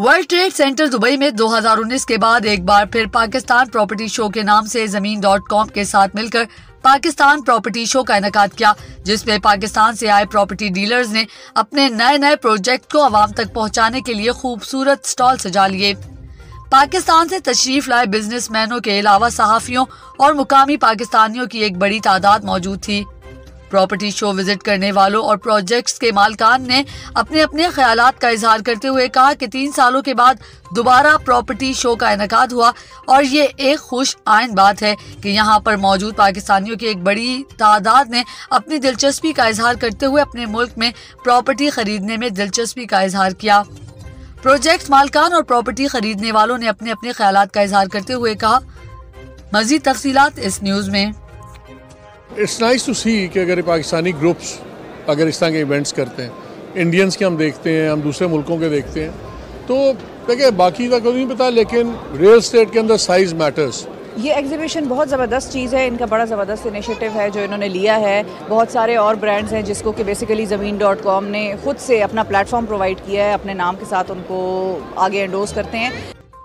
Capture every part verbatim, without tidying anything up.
World trade centre Dubai में दो हज़ार उन्नीस के बाद एक बार फिर पाकिस्तान प्रॉपर्टी शो के नाम से ज़मीन डॉट कॉम के साथ मिलकर पाकिस्तान प्रॉपर्टी शो का इनेकाद किया, जिसमें पाकिस्तान से आए प्रॉपर्टी डीलर्स ने अपने नए नए प्रोजेक्ट को आवाम तक पहुंचाने के लिए खूबसूरत स्टॉल सजा लिए। पाकिस्तान से तशरीफ लाए बिजनेसमैनों के अलावा सहाफियों और मुकामी पाकिस्तानियों की एक बड़ी तादाद मौजूद थी। प्रॉपर्टी शो विजिट करने वालों और प्रोजेक्ट्स के मालकान ने अपने अपने ख्यालात का इजहार करते हुए कहा कि तीन सालों के बाद दोबारा प्रॉपर्टी शो का इनेकाद हुआ और ये एक खुश आइन बात है कि यहाँ पर मौजूद पाकिस्तानियों की एक बड़ी तादाद ने अपनी दिलचस्पी का इजहार करते हुए अपने मुल्क में प्रॉपर्टी खरीदने में दिलचस्पी का इजहार किया। प्रोजेक्ट मालकान और प्रॉपर्टी खरीदने वालों ने अपने अपने ख्यालात का इजहार करते हुए कहा। मजीद तफसीलात इस न्यूज़ में। इट्स नाइस टू सी कि अगर पाकिस्तानी ग्रुप्स अगर इस तरह के इवेंट्स करते हैं, इंडियंस के हम देखते हैं, हम दूसरे मुल्कों के देखते हैं, तो देखिए बाकी का कोई नहीं पता, लेकिन रियल एस्टेट के अंदर साइज मैटर्स। ये एग्जीबिशन बहुत ज़बरदस्त चीज़ है, इनका बड़ा ज़बरदस्त इनिशिएटिव है जो इन्होंने लिया है। बहुत सारे और ब्रांड्स हैं जिसको कि बेसिकली ज़मीन डॉट कॉम ने खुद से अपना प्लेटफॉर्म प्रोवाइड किया है, अपने नाम के साथ उनको आगे एंडोर्स करते हैं।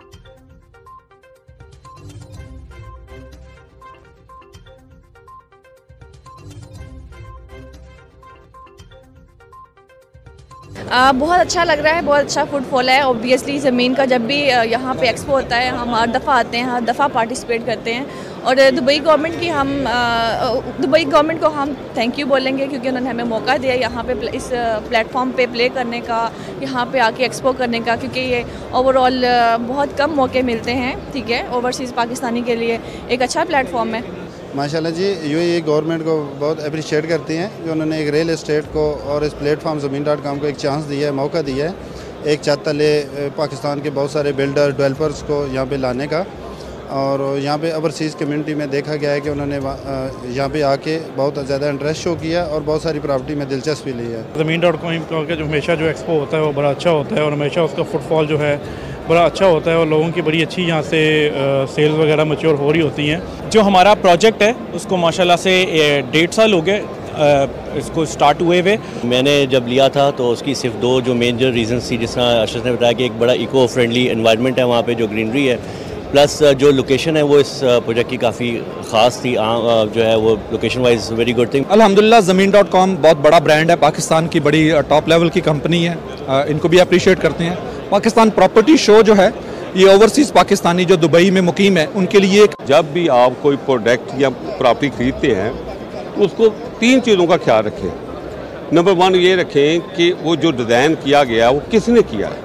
आ, बहुत अच्छा लग रहा है, बहुत अच्छा फुटफॉल है। ऑब्वियसली ज़मीन का जब भी यहाँ पे एक्सपो होता है हम हर दफ़ा आते हैं, हर दफ़ा पार्टिसिपेट करते हैं और दुबई गवर्नमेंट की हम दुबई गवर्नमेंट को हम थैंक यू बोलेंगे क्योंकि उन्होंने हमें मौका दिया यहाँ पे इस प्लेटफॉर्म पे प्ले करने का, यहाँ पे आके एक्सपो करने का, क्योंकि ये ओवरऑल बहुत कम मौके मिलते हैं। ठीक है, ओवरसीज़ पाकिस्तानी के लिए एक अच्छा प्लेटफॉर्म है। माशाल्लाह जी, यूएई गवर्नमेंट को बहुत अप्रिशिएट करती हैं जो उन्होंने एक रियल एस्टेट को और इस प्लेटफॉर्म ज़मीन डॉट कॉम को एक चांस दिया है, मौका दिया है एक छत तले पाकिस्तान के बहुत सारे बिल्डर डेवलपर्स को यहाँ पे लाने का। और यहाँ पे ओवरसीज़ कम्युनिटी में देखा गया है कि उन्होंने यहाँ पे आके बहुत ज़्यादा इंटरेस्ट शो किया और बहुत सारी प्रॉपर्टी में दिलचस्पी ली है। ज़मीन डॉट कॉम का जो हमेशा जो एक्सपो होता है वो बड़ा अच्छा होता है और हमेशा उसका फुटफॉल जो है बड़ा अच्छा होता है और लोगों की बड़ी अच्छी यहाँ से सेल्स वगैरह मैच्योर हो रही होती हैं। जो हमारा प्रोजेक्ट है उसको माशाल्लाह से डेढ़ साल हो गए इसको स्टार्ट हुए हुए। मैंने जब लिया था तो उसकी सिर्फ दो जो मेजर रीजंस थी, जिस तरह अरशद ने बताया कि एक बड़ा इको फ्रेंडली एनवायरनमेंट है वहाँ पे, जो ग्रीनरी है, प्लस जो लोकेशन है वो इस प्रोजेक्ट की काफ़ी ख़ास थी, जो है वो location wise very good thing. अल्हम्दुलिल्लाह ज़मीन डॉट कॉम बहुत बड़ा ब्रांड है, पाकिस्तान की बड़ी टॉप लेवल की कंपनी है, इनको भी अप्रिशिएट करते हैं। पाकिस्तान प्रॉपर्टी शो जो है ये ओवरसीज़ पाकिस्तानी जो दुबई में मुकीम है उनके लिए एक। जब भी आप कोई प्रोडक्ट या प्रॉपर्टी खरीदते हैं तो उसको तीन चीज़ों का ख्याल रखें। नंबर वन ये रखें कि वो जो डिज़ाइन किया गया वो किसने किया है।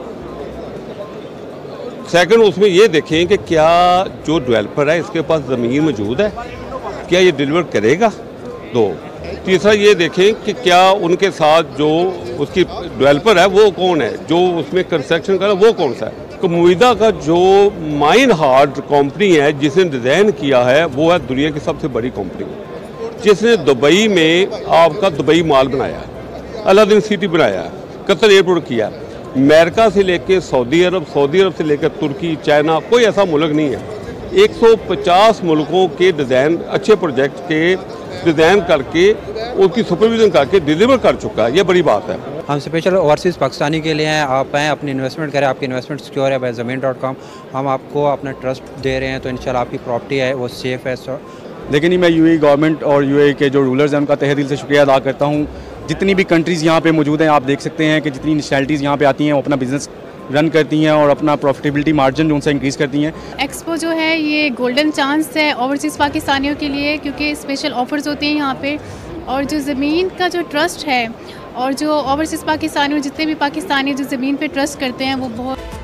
सेकंड, उसमें ये देखें कि क्या जो डेवलपर है इसके पास ज़मीन मौजूद है, क्या ये डिलीवर करेगा। दो, तीसरा ये देखें कि क्या उनके साथ जो उसकी डेवलपर है वो कौन है, जो उसमें कंस्ट्रक्शन कर रहा है वो कौन सा है। मुइदा का जो माइन हार्ट कंपनी है जिसने डिज़ाइन किया है वो है दुनिया की सबसे बड़ी कंपनी, जिसने दुबई में आपका दुबई मॉल बनाया है, अलादीन सिटी बनाया है, कतर एयरपोर्ट किया। अमेरिका से लेकर सऊदी अरब, सऊदी अरब से लेकर तुर्की, चाइना, कोई ऐसा मुल्क नहीं है। एक सौ पचास मुल्कों के डिज़ाइन अच्छे प्रोजेक्ट के डिज़ाइन करके उसकी सुपरविजन करके डिलीवर कर चुका है, ये बड़ी बात है। हम स्पेशल ओवरसीज़ पाकिस्तानी के लिए हैं, आप आएँ अपनी इन्वेस्टमेंट करें, आपकी इन्वेस्टमेंट सिक्योर है बाय ज़मीन डॉट कॉम। हम आपको अपना ट्रस्ट दे रहे हैं तो इंशाल्लाह आपकी प्रॉपर्टी है वो सेफ़ है। सो लेकिन मैं यूएई गवर्नमेंट और यूएई के जो रूलर्स हैं उनका तहे दिल से शुक्रिया अदा करता हूँ। जितनी भी कंट्रीज़ यहाँ पे मौजूद हैं आप देख सकते हैं कि जितनी नेशनैलिटीज़ यहाँ पे आती हैं वो अपना बिजनेस रन करती हैं और अपना प्रॉफिटेबिलिटी मार्जिन जो उनसे इंक्रीज़ करती हैं। एक्सपो जो है ये गोल्डन चांस है ओवरसीज़ पाकिस्तानियों के लिए, क्योंकि स्पेशल ऑफर्स होती हैं यहाँ पे और जो ज़मीन का जो ट्रस्ट है और जो ओवरसीज़ पाकिस्तानी जितने भी पाकिस्तानी जो ज़मीन पे ट्रस्ट करते हैं वो बहुत